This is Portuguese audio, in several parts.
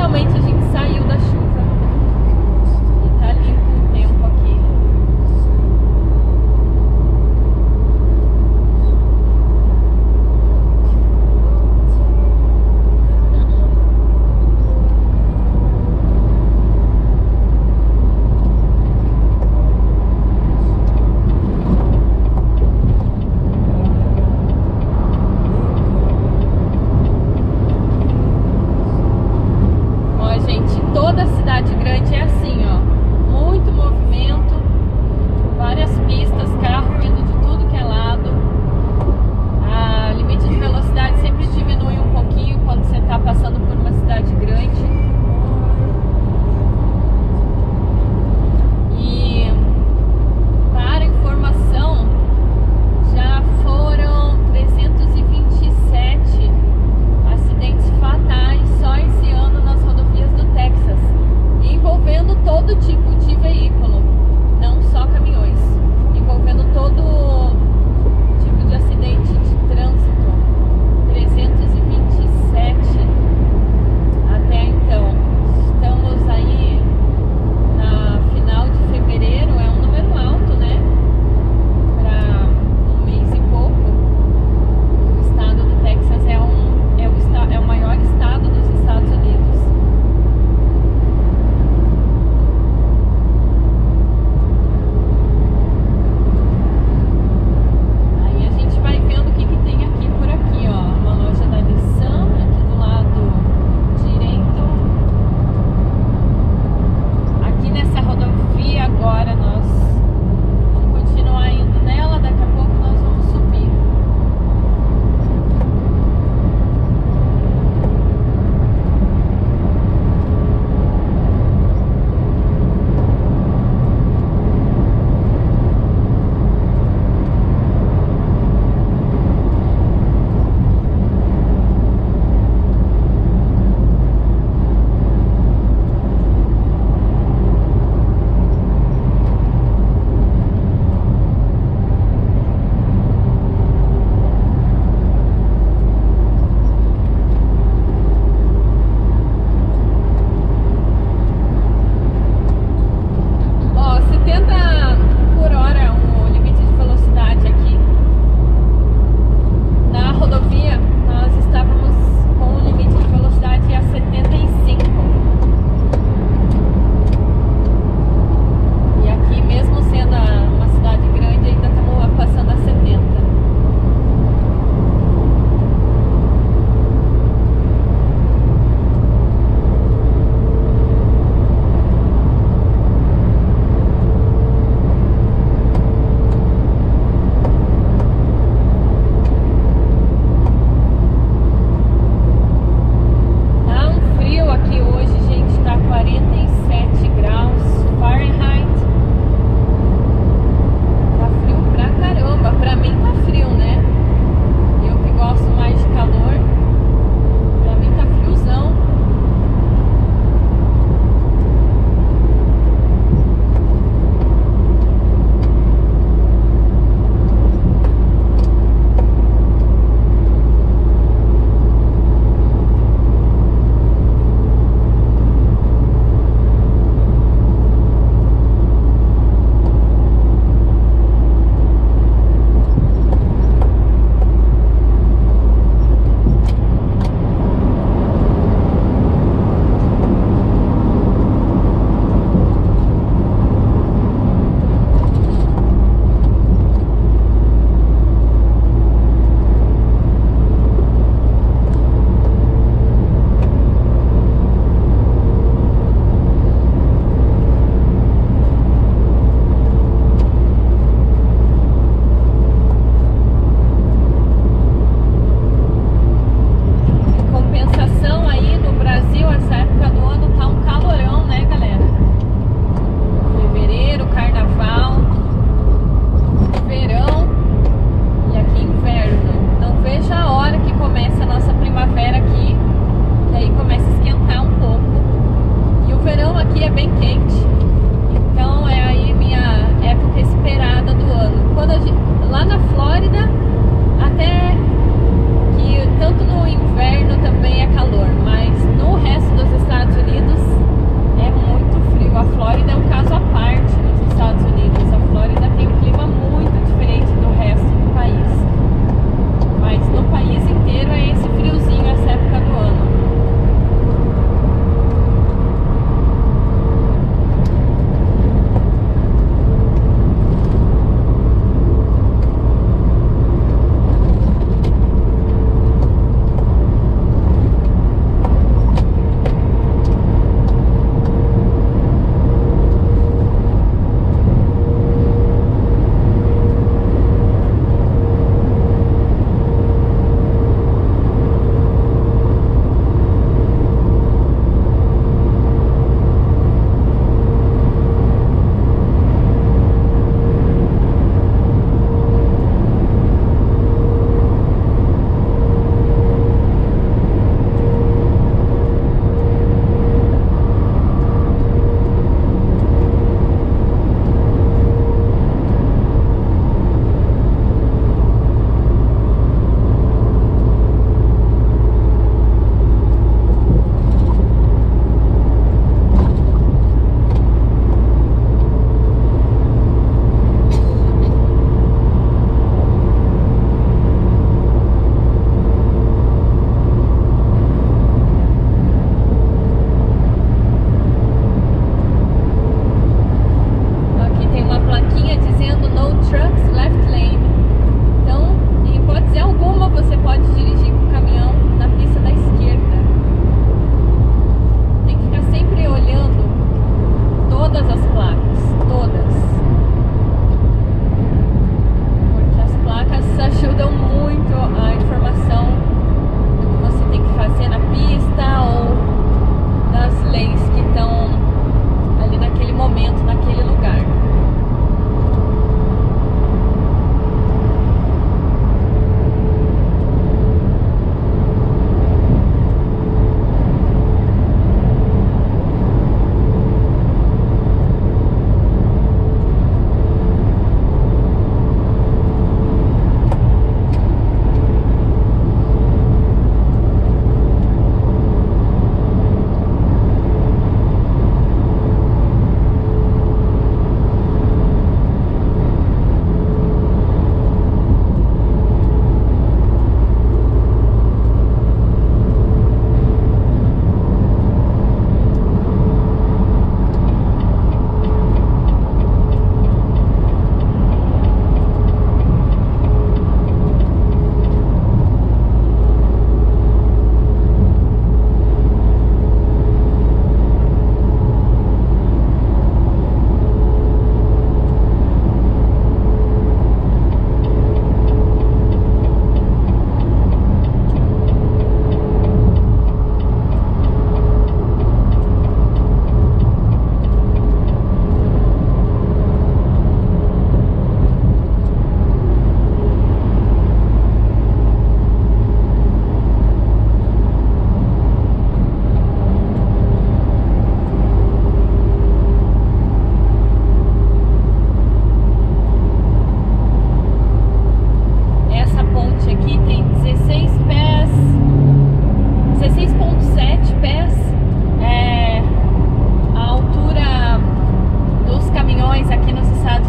finalmente a gente saiu da chuva e tá limpo o tempo aqui. Ó, gente.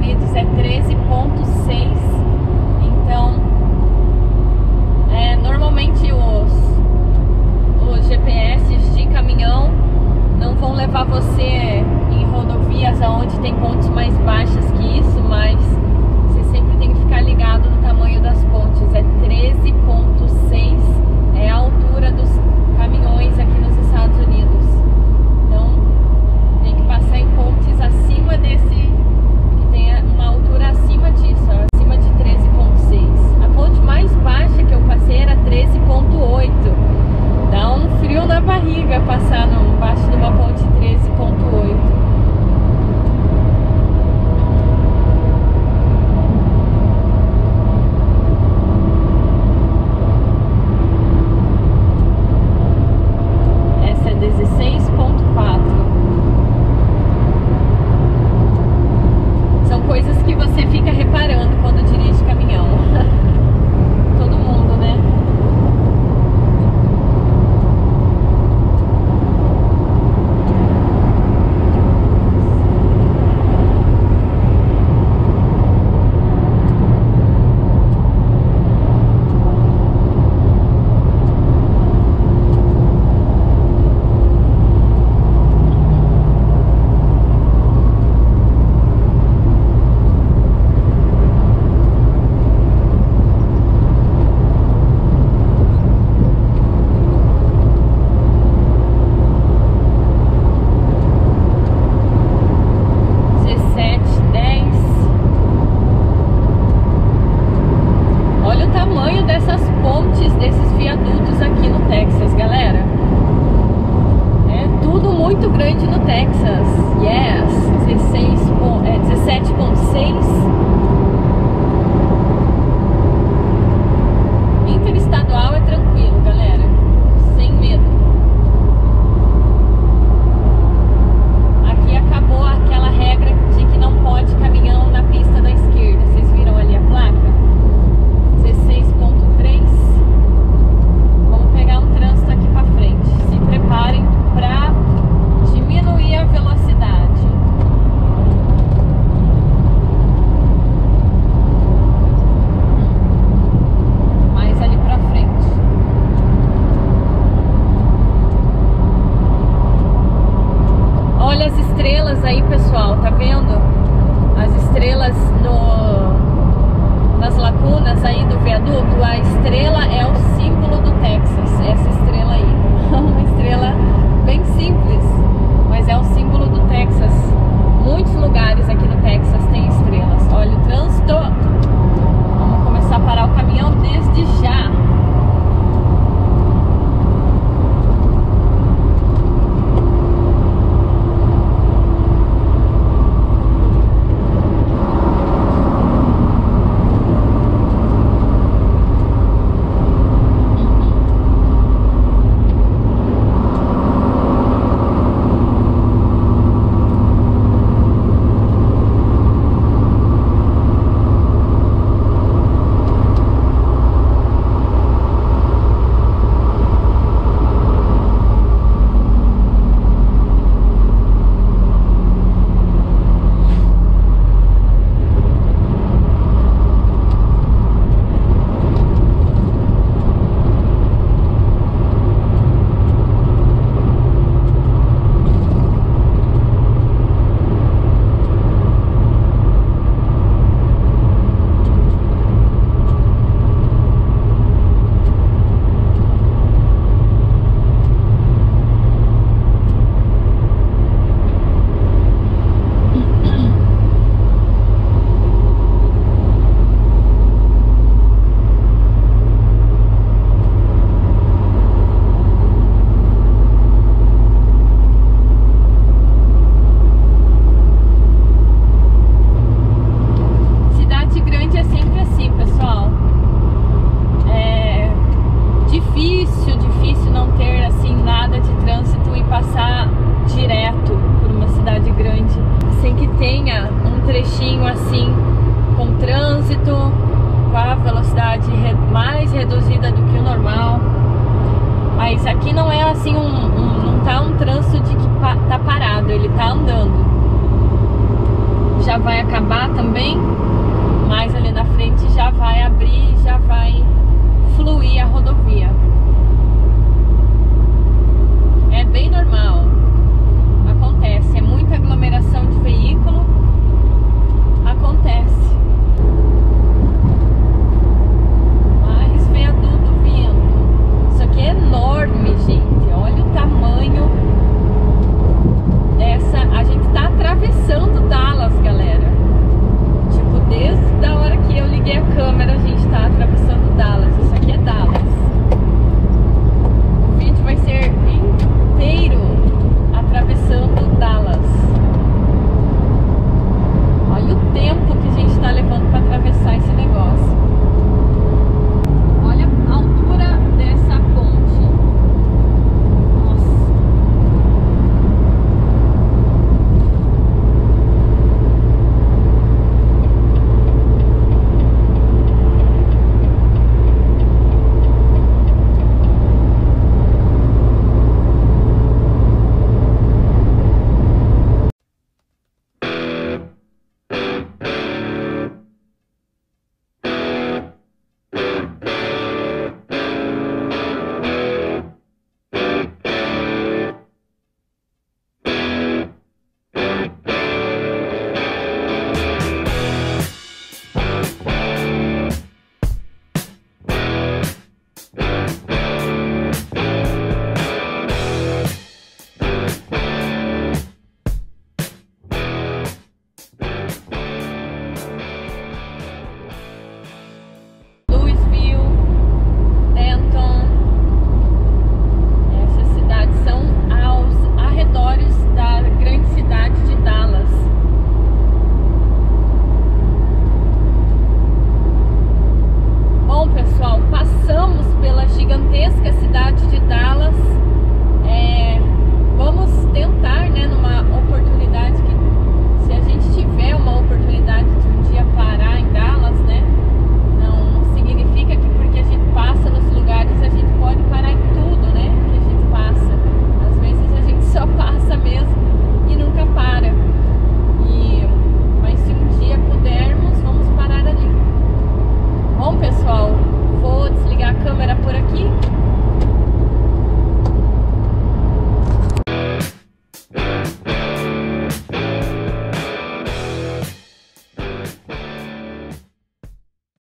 Unidos é 13,6. Então, normalmente os GPS de caminhão não vão levar você em rodovias onde tem pontes mais baixas que isso, mas você sempre tem que ficar ligado no tamanho das pontes. É 13,6, é a altura dos caminhões aqui nos Estados Unidos. Então tem que passar em pontes acima desse, que tenha uma altura acima disso, acima de 13,6. A ponte mais baixa que eu passei era 13,8. Dá um frio na barriga passar embaixo de uma ponte 13,8. Essa é 16,4. São coisas que você fica reparando quando dirige caminhão. Todo mundo, né? Desses viadutos aqui no Texas, galera. É tudo muito grande no Texas. Yes, 17,6. Interestadual é tranquilo, galera. Sem medo. Aqui acabou aquela regra de que não pode caminhão na pista da esquerda. Vocês viram ali a placa? 16,3. Pegar um trânsito aqui pra frente. Se preparem pra diminuir a velocidade. Mais ali pra frente. Olha as estrelas aí, pessoal, tá vendo? As estrelas nas lacunas aí do viaduto. A estrela é o símbolo do Texas, essa estrela aí. Uma estrela bem simples, mas é o símbolo do Texas. Muitos lugares aqui no Texas tem estrelas. Olha o trânsito. Vamos começar a parar o caminhão desde já. trechinho assim com trânsito, com a velocidade mais reduzida do que o normal. Mas aqui não é assim não tá um trânsito de que tá parado, ele tá andando. já vai acabar também, mas ali na frente já vai abrir, já vai fluir a rodovia.